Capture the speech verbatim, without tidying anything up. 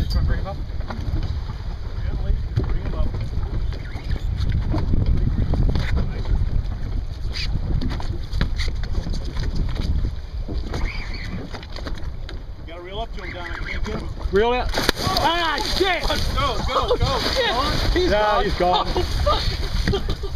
Just try to bring him up. Gently, bring him up. You gotta reel up to him, Don. I can't get him. Reel it. Ah, shit! Go, go, go. Oh, shit. He's yeah, gone. he's gone. Oh, fuck.